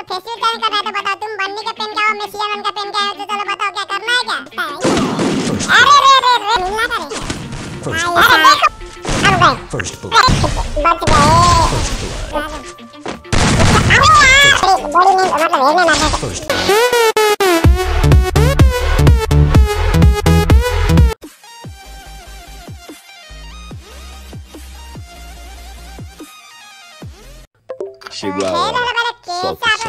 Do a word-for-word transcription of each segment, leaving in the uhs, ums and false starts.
चलो facial change करना है तो बताओ, तुम बन्नी का पेन क्या हो, मैं सियान का पेन क्या है, तो चलो बताओ क्या करना है क्या? अरे रे रे रे मिलना करे। अरे देखो अब गए First blood. बच गए। अरे यार बॉडी में मतलब हेड में मारना First. Chegou a hora. Solta o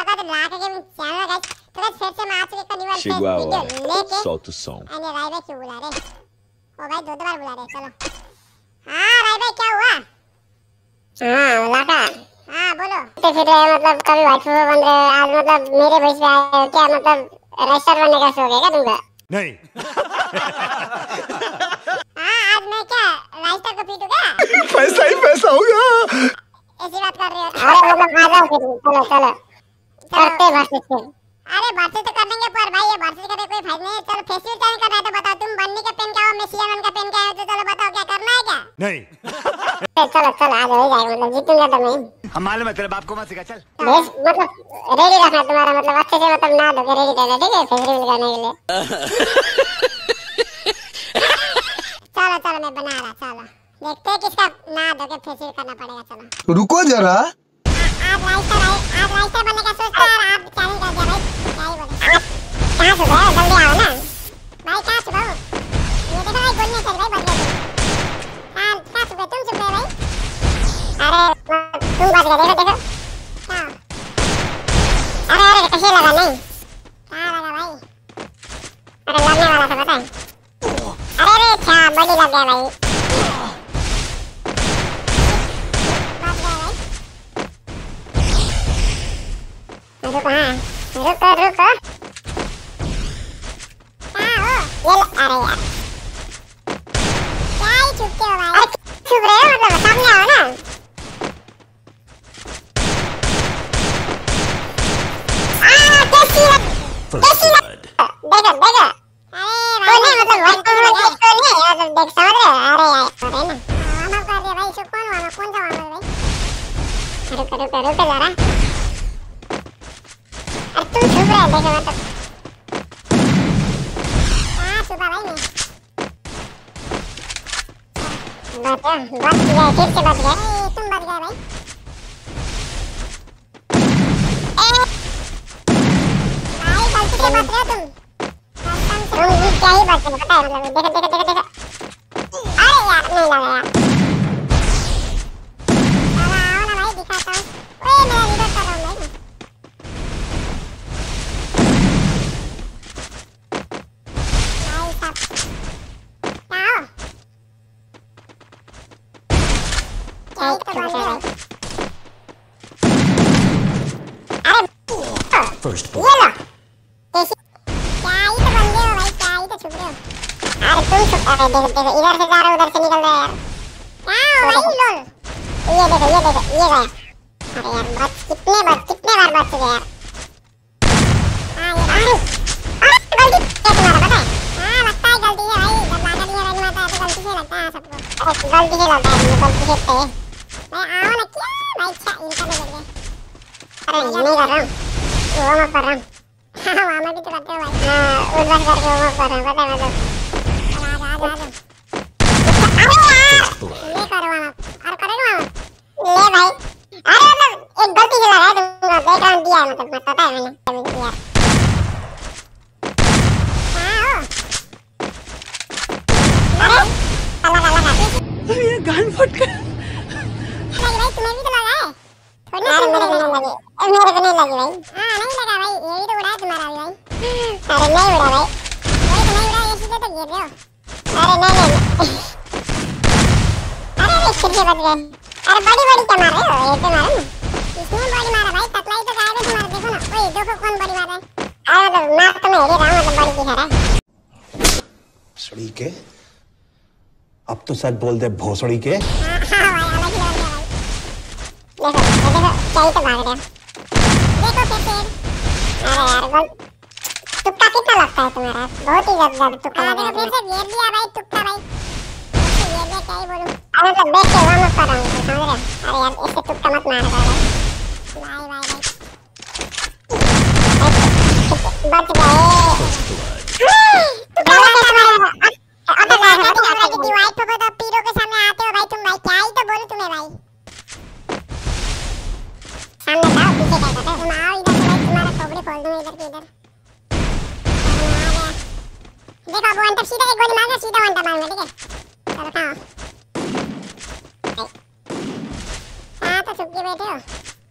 som. Chegou a hora. Solta o som. अरे राय भाई क्यों बुला रहे? ओ भाई दो दो बार बुला रहे, चलो। हाँ राय भाई क्या हुआ? हाँ बुला का। हाँ बोलो। तो फिर मतलब कभी वाइफ बन रहे आज मतलब मेरे भैंस पे आए हो क्या, मतलब रेस्टर बनने का शौक है क्या तुमको? नहीं. हाँ आज मैं क्या राइस्टर को पीटू क्या? पैसा ही पैसा होगा. ऐसी बात कर रही हो? अरे मतलब आ जाओ फिर, चलो चलो करते भर्ती फिर। अरे भर्ती तो कर लेंगे पर भाई ये भर्ती करने कोई फायदा नहीं है। चलो फेशियल चेंज करना है तो बताओ, तुम बन्नी का पेन क्या हो, मैं सियान का पेन क्या है, तो चलो बताओ क्या करना है क्या? नहीं. चलो चलो आज हो जाएगा, मतलब जीतूंगा तो मैं। हम मालूम है तेरे बाप को मत सिखा, चल। बेस मतलब रेडी रखना तुम्हारा, मतलब अच्छे से मतलब ना धो के रेडी रहना, ठीक है फेशियल करने के लिए। चलो चलो मैं बना रहा, चलो देखते हैं किसका ना धो के फेशियल करना पड़ेगा। चलो रुको जरा, आज राइस्टर आज राइस्टर बनने का सोचता है, आप क्या नहीं कर दिया भाई, क्या ही बोले। आप कहाँ छुप रहे हो, जल्दी आओ ना भाई, कहाँ छुपा हो? ये देखो भाई गोली चल भाई, बच गए तुम। हाँ कहाँ छुपे तुम, छुप गए भाई। अरे तुम बच गए, देखो देखो क्या? अरे अरे कैसे लगा? नहीं कहाँ लगा भाई? अरे लगने वाला था पता है। अरे अरे अच्छा बड़ी लग गया भाई। रुको हाँ रुको रुको कहाँ हो? ये ल... अरे यार क्या ही छुपते हो भाई? अरे छुप रहे हो मतलब सामने आओ ना। आह कैसी लग कैसी लग देखो देखो। अरे भाई मतलब वाइट कलर का इसको नहीं यार, देख समझ रहे हो? अरे यार अरे ना वार्म अप कर दिया भाई, इसको कौन वार्म अप, कौन सा वार्म अप भाई? रुको रुको रुको जरा, तुम छुप रहे देखो मतलब कहाँ छुपा भाई मैं? बच गए बच गए फिर से बच गए, तुम बच गए भाई। ए भाई गलती से बच गए तुम, तुम ये क्या ही बच गए पता है, मतलब देखो देखो देखो देखो। अरे यार नहीं लगा यार, चलो आओ ना भाई दिखाता हूँ। ओए मेरा वीडियो कर रहा हूँ भाई। First ये blood. लो कैसे क्या ही तो बन गए हो भाई, क्या ही तो छुप रहे हो। अरे तुम छुप, अरे देखो देखो इधर से जा रहा उधर से निकल रहा यार, क्या हो भाई लोल? ये देखो ये देखो ये गया। अरे यार बच कितने बार कितने बार बच गए यार। हाँ ये अरे अरे गलती है तुम्हारा पता है? हाँ लगता है गलती है भाई, जब लाना भी रन मारता है तो गलती से लगता है सबको। अरे गलती से लगता है, गलती से पे भाई आओ ना क्या भाई, अच्छा इनका भी लग गया। अरे ये नहीं कर रहा हूँ, वार्म अप कर रहा हूँ। हाँ वार्म अप भी तो करते हो भाई। हाँ उधर करके वार्म अप कर रहा हूँ पता है मतलब। चल आ जा आ जा। अरे यार ये करो वार्म अप, और करोगे वार्म अप? ले भाई अरे मतलब एक गलती से लगा तुमने, बैकग्राउंड दिया है मतलब पता है मैंने यार। कहाँ हो? अरे लगा लगा ये गान फट गया। लगी भाई, तुम्हें भी तो लगा है थोड़ी ना? मेरे को नहीं लगी, मेरे को नहीं लगी भाई। हाँ नहीं लगा भाई, ये भी तो उड़ा है तुम्हारा भी भाई। अरे नहीं उड़ा भाई, वही तो नहीं उड़ा, ये सीधे तो गिर रहे हो। अरे नहीं नहीं अरे अरे फिर से बच गए। अरे बड़ी बड़ी क्या मार रहे हो, ये तो मारो ना। इसने बड़ी मारा भाई, पतला ही तो गायब है तुम्हारा, देखो ना। ओए देखो कौन बड़ी मार रहा है। अरे मतलब मार तो मैं ही रहा हूँ, मतलब बड़ी दिखा रहा है। सड़ी के अब तो सच बोल दे भोसड़ी के। हाँ हाँ भाई अलग ही लग गया भाई। देखो देखो क्या ही तो भाग रहे हो, देखो फिर से। अरे यार बोल तुक्का कितना लगता है तुम्हारा, बहुत ही ज्यादा तुक्का लगा है। फिर से गिर दिया भाई तुक्का भाई, फिर से गिर दिया क्या ही बोलूं। अरे मतलब बैठ के वार्म अप कर रहा हूँ समझ रहे हो? अरे यार ऐसे तुक्का मत मार भाई। Bye bye bye. बच गए। तू क्या कैसे मारा? अब अब लगा के लगा के वाइट पे तो पीरो के सामने आते हो भाई तुम भाई, क्या ही तो बोलूं तुम्हें भाई। सामने आओ, पीछे क्या करते हो तुम? आओ इधर से भाई, तुम्हारा खोपड़ी खोल दूंगा इधर के इधर। देखो अब वन टैप सीधा एक गोली मारना, सीधा वन टैप मारना, ठीक है? चलो खाओ। हां तो छुप के बैठे हो,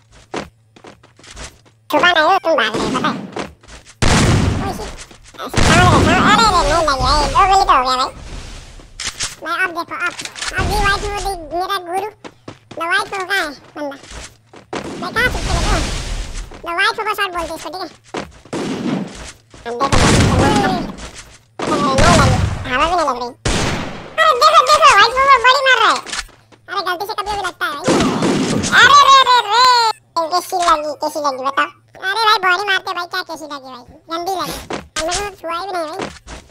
छुपा नहीं हो तुम, भाग रहे हो पता है। ओए शिट, अरे अरे नहीं लगी भाई, दो गोली तो हो गया भाई। मैं अब देखो अब अब ये वाइट वो देख मेरा गुरु द वाइट को कहां है बंदा? मैं कहां छुप के बैठा हूं? द वाइट को शॉट बोलते इसको, ठीक है? हम देखो हवा भी नहीं लग रही। अरे देखो देखो वाइट वो बड़ी मार रहा है। अरे गलती से कभी भी लगता है। अरे रे रे रे कैसी लगी कैसी लगी बताओ? अरे भाई बॉडी मारते भाई, क्या कैसी लगी भाई? गंदी लगी, हमने तो छुआ भी नहीं भाई।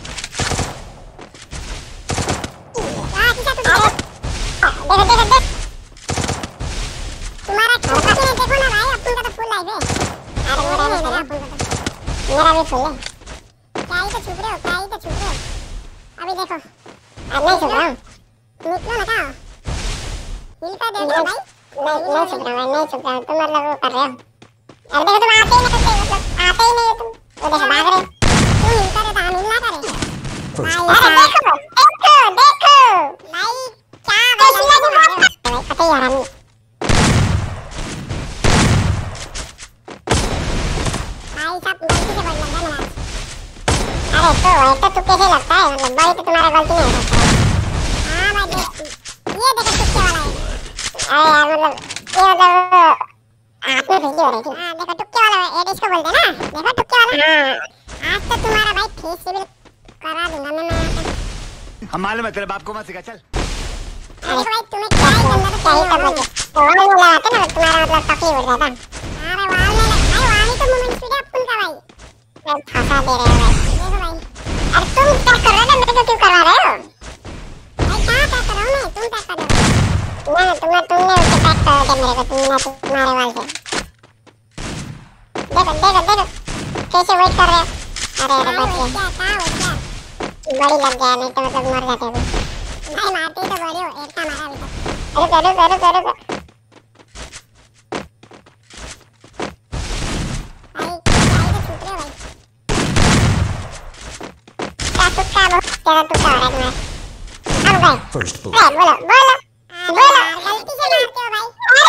हां किसा तू देखो देखो देखो तुम्हारा खाता नहीं देखो ना भाई, अपन का तो फुल लाइफ है। अरे मेरा भी है अपन का तो, मेरा भी फुल है। क्या ही तो छुप रहे हो, क्या ही तो छुप रहे हो? अभी देखो अब नहीं छुप रहा हूँ, निकलो ना कहाँ हिल का देखो भाई। नहीं नहीं छुप रहा हूँ, नहीं छुप रहा हूँ, तुम मतलब वो कर रहे हो। अब देखो तुम आते ही नहीं करते, मतलब आते ही नहीं हो तुम, वो देखो भाग रहे हो तुम। हिल करे तो हम हिल ना करें भाई। अरे देखो देखो देखो भाई क्या कैसी लगी भाई, पता ही हरामी। भाई सब गलती से बोल लगा ना। अरे तो ऐसा तो कैसे लगता है, मतलब भाई तो तुम्हारा गलती नहीं है। हां भाई देख ये देखो टुक्के वाला है। अरे यार मतलब ये मतलब हाथ में भेजी हो रही थी। हां देखो टुक्के वाला है, ये इसको बोलते हैं ना, देखो टुक्के वाला। हां आज तो तुम्हारा भाई फेस सिविल करा दूंगा मैं। हम मालूम है तेरे बाप को मत सिखा चल। अरे भाई तुम्हें क्या ही करना तो क्या ही करना है, वाल नहीं लगाते ना तुम्हारा मतलब तकलीफ हो जाता। अरे वाल नहीं लगा भाई, वाल ही तो मोमेंट स्पीड अपन का भाई। मैं फंसा दे रहे हो भाई, देखो भाई। अरे तुम क्या कर रहे हो, मेरे को क्यों करवा रहे हो भाई? क्या क्या कर रहा हूं मैं, तुम क्या कर रहे हो? ना तुमने तुमने उससे पैक कर दिया मेरे को, तुमने तुम्हारे वाल से। देखो देखो देखो कैसे वेट कर रहे हो। अरे अरे बच गए, क्या क्या हो क्या बड़ी लग गया, नहीं तो मतलब मर जाते हो भाई। मारते ही तो बड़ी हो, एक का मारा अभी तक। अरे करो करो करो भाई, क्या ही तो छूट रहे हो भाई। क्या तुक्का बहुत तेरा तुक्का हो रहा है तुम्हारा। अब भाई First blood. बोलो बोलो बोलो, गलती से मारते हो भाई।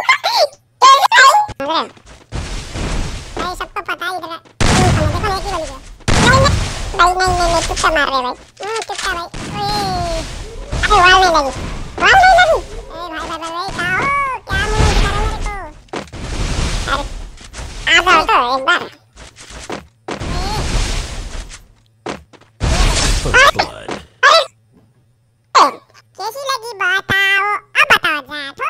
कैसे भाई भाई सबको पता है इधर देखो नहीं की बोली भाई। नहीं नहीं नहीं तुक्का मार रहे भाई, हम्म तुक्का भाई। ओए अरे वाल नहीं लगी, वाल नहीं लगी। ए भाई भाई भाई क्या हो, क्या मुंह दिखा रहे मेरे को? अरे आ जाओ तो एक बार। First blood. कैसी लगी बताओ, अब बताओ जातो।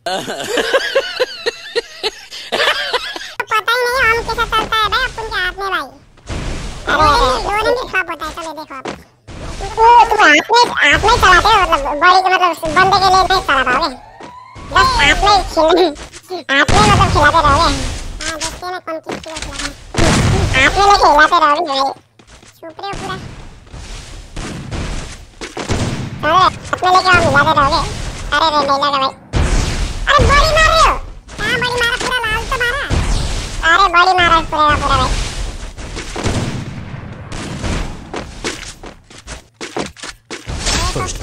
पता ही नहीं हम कैसा चलता है भाई अपन के हाथ में भाई। अरे लोने भी खराब होता है, चलो देखो आप। वो तुम हाथ में हाथ में चलाते हो, मतलब बॉडी के मतलब बंदे के लिए नहीं चला पाओगे, बस हाथ में खिल हाथ में मतलब खिलाते रहोगे। हां देखते हैं कौन किसको खिलाता है, हाथ में लेके हिलाते रहोगे भाई। छुप रहे हो पूरा, अरे अपने लेके हम हिलाते रहोगे। अरे रे नहीं लगा भाई। अरे बॉडी मार रहे हो, हां बॉडी मारा, पूरा लाल तो मारा। अरे बॉडी मारा पूरा पूरा भाई। First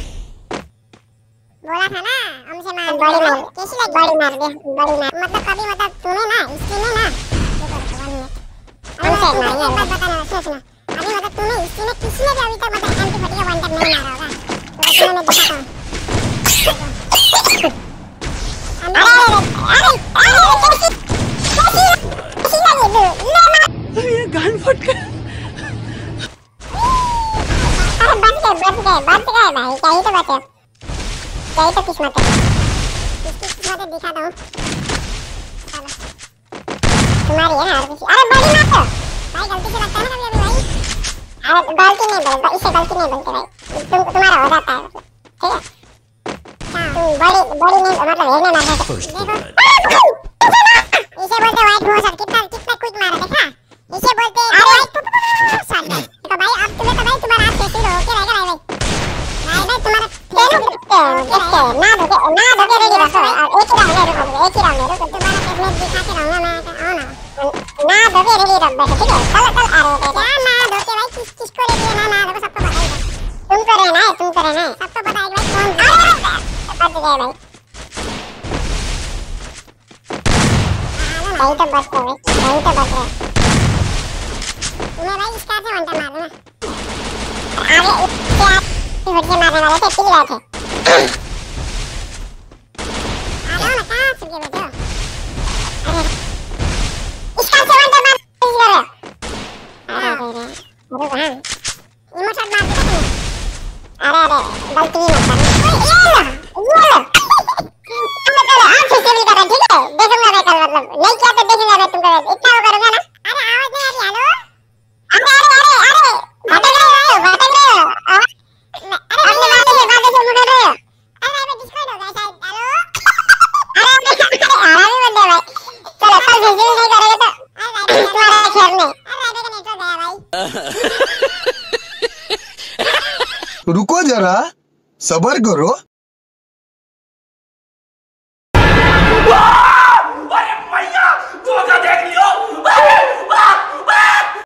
बोला था ना हमसे मार बॉडी मार, कैसी लगी? बॉडी मार दे बॉडी मार, मतलब कभी मतलब तूने ना इसने ना देखो देखो वन मिनट हमसे मारी है। बात बताना सुनो सुनो, अभी मतलब तूने इसने किसी ने भी अभी तक मतलब एंटी फटी का वन टैप नहीं मारा होगा, तो मैं दिखाता हूं। अरे अरे अरे कैसी कैसी लगी तू ले मार। ये गान फट गया। अरे बच गए बच गए बच गए भाई, क्या ही तो बचे, क्या ही तो किस्मत है। किसकी किस्मत है दिखा दूं, चलो तुम्हारी है ना। अरे बड़ी मार दो भाई, गलती से लगता है ना कभी कभी भाई। अरे गलती नहीं बोलते, इससे गलती नहीं बोलते भाई, तुम तुम्हारा हो जाता है ठीक है। तुम बड़ी बड़ी नहीं मतलब हेलने मार देते देखो। इसे बोलते व्हाइट घोसट, कितना कितना क्विक मारा देखा। इसे बोलते मैं आओ ना ना दो के रेडी रख बैठे ठीक है कल कल आ रहे थे क्या ना दो के भाई किस किसको ले लिए ना ना दो सबको पता है तुमको रहना है तुमको रहना है सबको पता है भाई कौन बच गए भाई भाई तो बच गए भाई तो बच गए मैं भाई इसका से वंटा मार दूंगा आगे इसके आप होटके मारने वाले थे पिल गए थे आ जाओ ना कहाँ छुप गए बैठे हो अरे इसका से वंटा मार इस करो अरे अरे अरे कहाँ इमोशन मार दिया तुमने अरे अरे गलती मत करना ये लो ये लो तुम चलो आप फिर से भी कर रहे ठीक है देखूंगा मैं कल मतलब नहीं किया तो देखूंगा मैं तुमको इतना वो करूंगा ना अरे आवाज नहीं आ रही हेलो अरे अरे अरे अरे भटक रहे हो भटक रहे हो अरे अपने बातें से बातें से मुड़ रहे हो अरे मैं डिस्कॉर्ड हो गया शायद हेलो अरे अरे अरे भी बंदे भाई चलो कल फिर से नहीं करेंगे तो अरे तुम्हारा खेल में अरे देखो नेटवर्क गया भाई रुको जरा सबर करो।